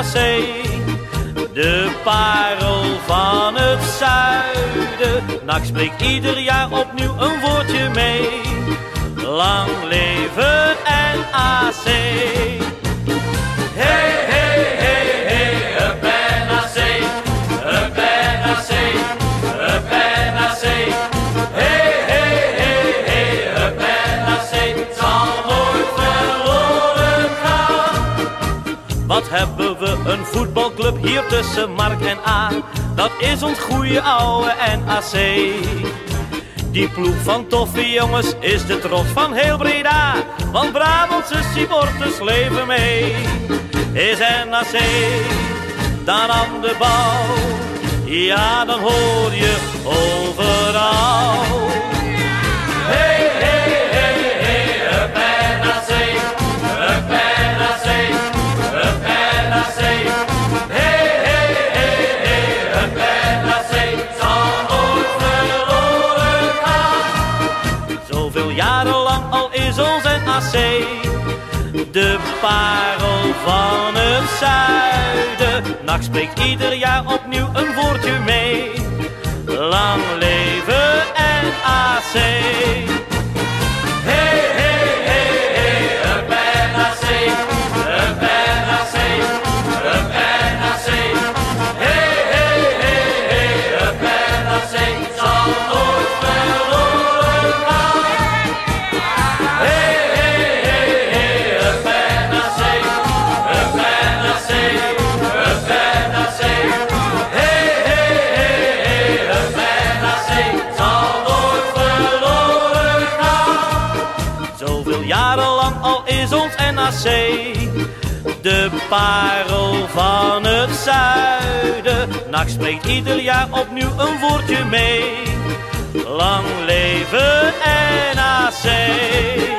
NAC. De parel van het zuiden. NAC spreekt ieder jaar opnieuw een woordje mee. Lang leven NAC. Hey, hey, hey, hey, up NAC. Up NAC. Up NAC. Hey, hey, hey, hey, up NAC. Zal nooit verloren gaan. Wat hebben we een voetbalclub hier tussen Mark en A. Dat is ons goeie oude NAC. Die ploeg van toffe jongens is de trots van heel Breda. Want Brabantse supporters leven mee. Is NAC dan aan de bal, ja dan hoor je overal. Hey, hey, hey, hey, up NAC, up NAC, up NAC. Hey, hey, hey, hey, up NAC, zal nooit verloren gaan. Zoveel jaren lang al is ons NAC de parel van het zuiden. NAC spreekt ieder jaar opnieuw een woordje mee. Lang leven NAC. Hey, hey, hey, hey, up NAC, up NAC, up NAC. Hey, hey, hey, hey, up NAC, zal nooit verloren gaan. Hey, hey, hey, hey, up NAC, up NAC, up NAC. Hey, hey, hey, hey, up NAC, zal nooit verloren gaan. Zoveel jaren lang al is ons NAC de parel van het zuiden. NAC spreekt ieder jaar opnieuw een woordje mee. Lang leven NAC.